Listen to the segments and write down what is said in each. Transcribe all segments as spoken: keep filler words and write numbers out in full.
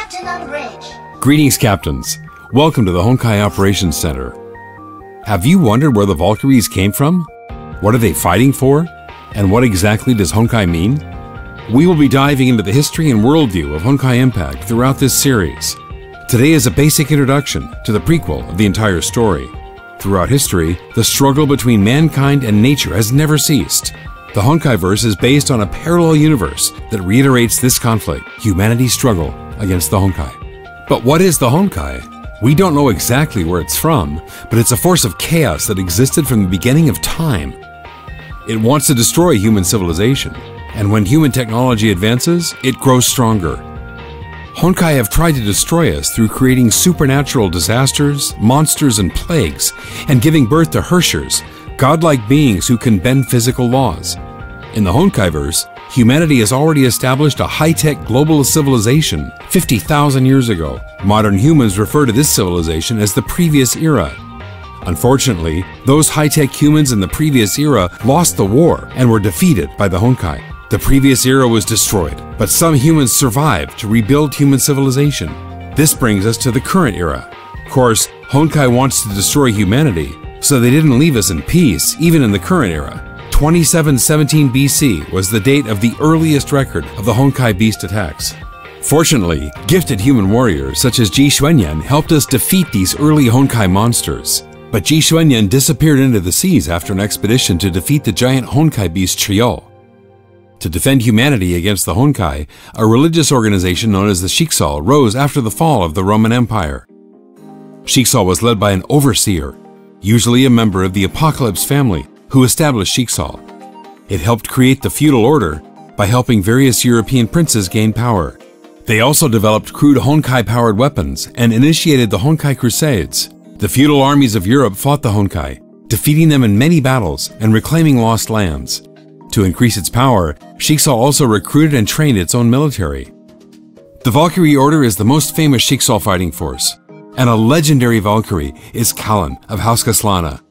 Captain on bridge. Greetings, Captains. Welcome to the Honkai Operations Center. Have you wondered where the Valkyries came from? What are they fighting for? And what exactly does Honkai mean? We will be diving into the history and worldview of Honkai Impact throughout this series. Today is a basic introduction to the prequel of the entire story. Throughout history, the struggle between mankind and nature has never ceased. The Honkaiverse is based on a parallel universe that reiterates this conflict, humanity's struggle against the Honkai. But what is the Honkai? We don't know exactly where it's from, but it's a force of chaos that existed from the beginning of time. It wants to destroy human civilization, and when human technology advances, it grows stronger. Honkai have tried to destroy us through creating supernatural disasters, monsters, and plagues, and giving birth to Hershers, godlike beings who can bend physical laws. In the Honkaiverse, humanity has already established a high-tech global civilization fifty thousand years ago. Modern humans refer to this civilization as the previous era. Unfortunately, those high-tech humans in the previous era lost the war and were defeated by the Honkai. The previous era was destroyed, but some humans survived to rebuild human civilization. This brings us to the current era. Of course, Honkai wants to destroy humanity, so they didn't leave us in peace, even in the current era. twenty-seven seventeen B C was the date of the earliest record of the Honkai beast attacks. Fortunately, gifted human warriors such as Ji Xuanyan helped us defeat these early Honkai monsters. But Ji Xuanyan disappeared into the seas after an expedition to defeat the giant Honkai beast Chiyo. To defend humanity against the Honkai, a religious organization known as the Shiksal rose after the fall of the Roman Empire. Shiksal was led by an overseer, usually a member of the Apocalypse family, who established Shiksal. It helped create the feudal order by helping various European princes gain power. They also developed crude Honkai-powered weapons and initiated the Honkai Crusades. The feudal armies of Europe fought the Honkai, defeating them in many battles and reclaiming lost lands. To increase its power, Shiksal also recruited and trained its own military. The Valkyrie Order is the most famous Shiksal fighting force, and a legendary Valkyrie is Kallen of House Kaslana.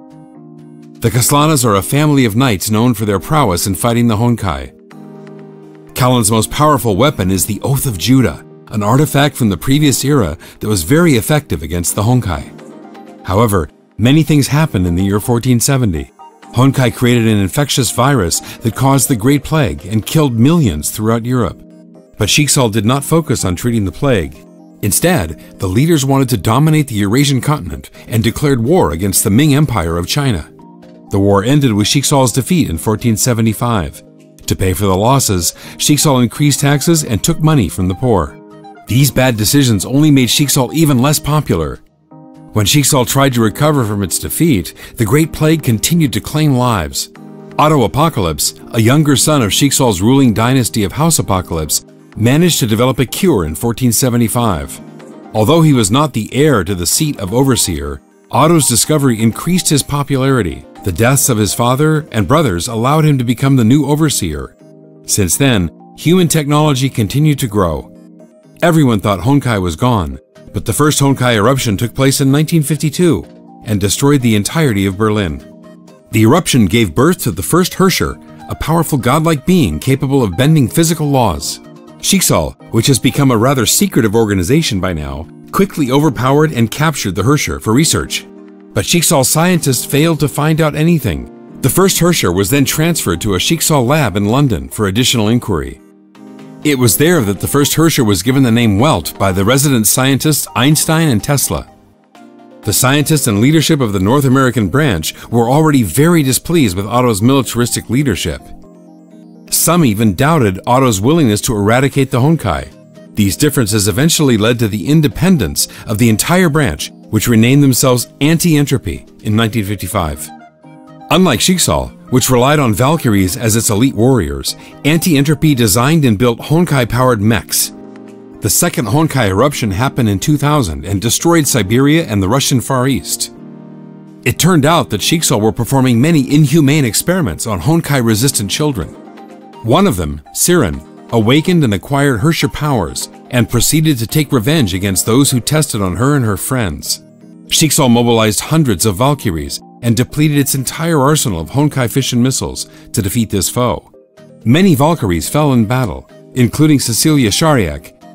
The Kaslanas are a family of knights known for their prowess in fighting the Honkai. Kallen's most powerful weapon is the Oath of Judah, an artifact from the previous era that was very effective against the Honkai. However, many things happened in the year fourteen seventy. Honkai created an infectious virus that caused the Great Plague and killed millions throughout Europe. But Shiksal did not focus on treating the plague. Instead, the leaders wanted to dominate the Eurasian continent and declared war against the Ming Empire of China. The war ended with Shiksal's defeat in fourteen seventy-five. To pay for the losses, Shiksal increased taxes and took money from the poor. These bad decisions only made Shiksal even less popular. When Shiksal tried to recover from its defeat, the Great Plague continued to claim lives. Otto Apocalypse, a younger son of Shiksal's ruling dynasty of House Apocalypse, managed to develop a cure in fourteen seventy-five. Although he was not the heir to the seat of Overseer, Otto's discovery increased his popularity. The deaths of his father and brothers allowed him to become the new Overseer. Since then, human technology continued to grow. Everyone thought Honkai was gone, but the first Honkai eruption took place in nineteen fifty-two and destroyed the entirety of Berlin. The eruption gave birth to the first Hersher, a powerful godlike being capable of bending physical laws. Shiksal, which has become a rather secretive organization by now, quickly overpowered and captured the Hersher for research. But Shiksal scientists failed to find out anything. The first Hersher was then transferred to a Shiksal lab in London for additional inquiry. It was there that the first Hersher was given the name Welt by the resident scientists Einstein and Tesla. The scientists and leadership of the North American branch were already very displeased with Otto's militaristic leadership. Some even doubted Otto's willingness to eradicate the Honkai. These differences eventually led to the independence of the entire branch, which renamed themselves Anti-Entropy in nineteen fifty-five. Unlike Shiksal, which relied on Valkyries as its elite warriors, Anti-Entropy designed and built Honkai-powered mechs. The second Honkai eruption happened in two thousand and destroyed Siberia and the Russian Far East. It turned out that Shiksal were performing many inhumane experiments on Honkai-resistant children. One of them, Siren, awakened and acquired Hersher powers and proceeded to take revenge against those who tested on her and her friends. Shiksal mobilized hundreds of Valkyries and depleted its entire arsenal of Honkai fission missiles to defeat this foe. Many Valkyries fell in battle, including Cecilia Shariak,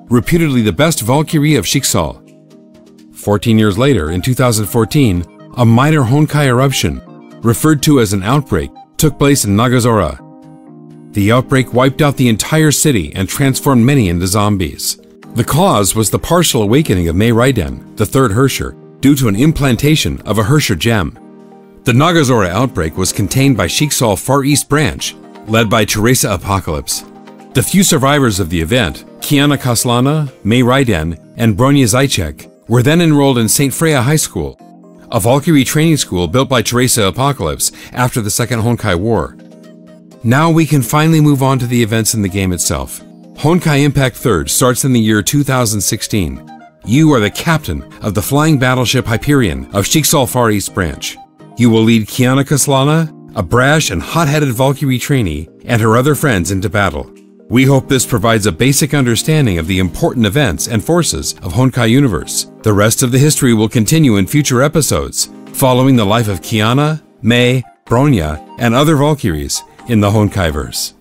reputedly the best Valkyrie of Schicksal. Fourteen years later, in two thousand fourteen, a minor Honkai eruption, referred to as an outbreak, took place in Nagazora. The outbreak wiped out the entire city and transformed many into zombies. The cause was the partial awakening of Mei Raiden, the third Herrscher, due to an implantation of a Herrscher gem. The Nagazora outbreak was contained by Schicksal Far East Branch, led by Teresa Apocalypse. The few survivors of the event, Kiana Kaslana, Mei Raiden, and Bronya Zajcek, were then enrolled in Saint Freya High School, a Valkyrie training school built by Teresa Apocalypse after the Second Honkai War. Now we can finally move on to the events in the game itself. Honkai Impact third starts in the year two thousand sixteen. You are the captain of the flying battleship Hyperion of Schicksal Far East Branch. You will lead Kiana Kaslana, a brash and hot-headed Valkyrie trainee, and her other friends into battle. We hope this provides a basic understanding of the important events and forces of Honkai Universe. The rest of the history will continue in future episodes, following the life of Kiana, Mei, Bronya, and other Valkyries in the Honkaiverse.